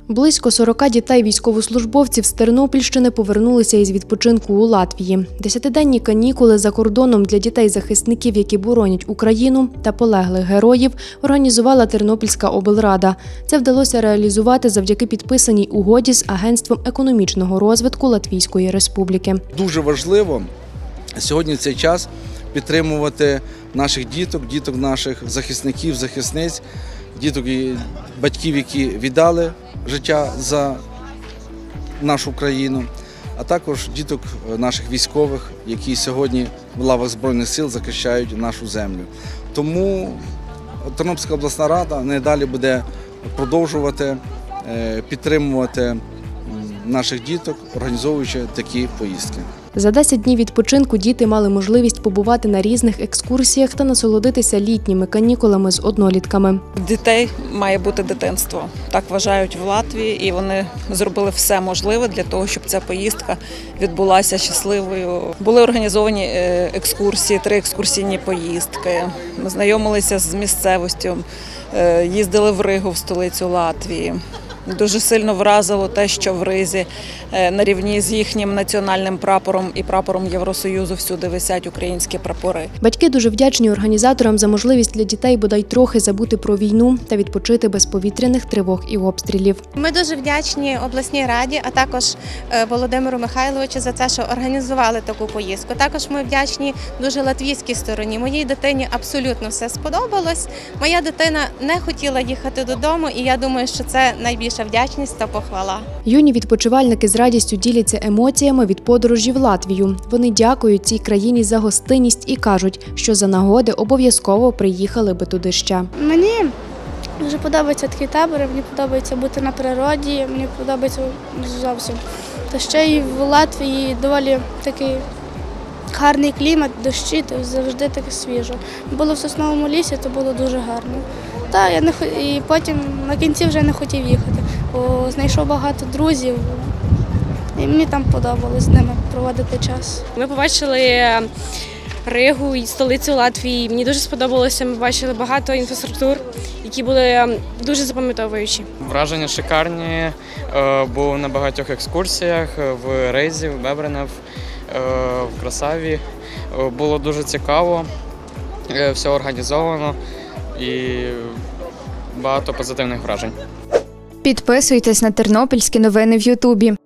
Близько 40 дітей-військовослужбовців з Тернопільщини повернулися із відпочинку у Латвії. 10-денні канікули за кордоном для дітей-захисників, які боронять Україну та полеглих героїв, організувала Тернопільська облрада. Це вдалося реалізувати завдяки підписаній угоді з Агентством економічного розвитку Латвійської Республіки. Дуже важливо сьогодні в цей час підтримувати наших діток наших захисників, захисниць, діток і батьків, які віддали життя за нашу країну, а також діток наших військових, які сьогодні в лавах Збройних сил захищають нашу землю. Тому Тернопільська обласна рада надалі буде продовжувати підтримувати наших діток, організовуючи такі поїздки. За 10 днів відпочинку діти мали можливість побувати на різних екскурсіях та насолодитися літніми канікулами з однолітками. Дітей має бути дитинство. Так вважають в Латвії, і вони зробили все можливе для того, щоб ця поїздка відбулася щасливою. Були організовані екскурсії, 3 екскурсійні поїздки. Ми знайомилися з місцевістю, їздили в Ригу, в столицю Латвії. Дуже сильно вразило те, що в Ризі на рівні з їхнім національним прапором і прапором Євросоюзу всюди висять українські прапори. Батьки дуже вдячні організаторам за можливість для дітей бодай трохи забути про війну та відпочити без повітряних тривог і обстрілів. Ми дуже вдячні обласній раді, а також Володимиру Михайловичу за те, що організували таку поїздку. Також ми вдячні дуже латвійській стороні. Моїй дитині абсолютно все сподобалось. Моя дитина не хотіла їхати додому, і я думаю, що це найбільша вдячність та похвала. Юні відпочивальники з радістю діляться емоціями від подорожі в Латвію. Вони дякують цій країні за гостинність і кажуть, що за нагоди обов'язково приїхали би туди ще. Мені дуже подобаються такі табори, мені подобається бути на природі, мені подобається зовсім. Та ще й в Латвії доволі такий гарний клімат, дощі, завжди таке свіжо. Було в Сосновому лісі, то було дуже гарно. Та і потім на кінці вже не хотів їхати, бо знайшов багато друзів, і мені там подобалось з ними проводити час. Ми побачили Ригу і столицю Латвії. Мені дуже сподобалося, ми бачили багато інфраструктур, які були дуже запам'ятовуючі. Враження шикарні, був на багатьох екскурсіях в Ризі, в Бебренев, в Красаві. Було дуже цікаво, все організовано і багато позитивних вражень. Підписуйтесь на тернопільські новини в Ютубі.